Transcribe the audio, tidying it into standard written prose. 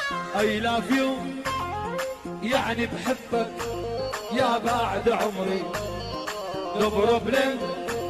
I love you يعني بحبك يا بعد عمري. No problem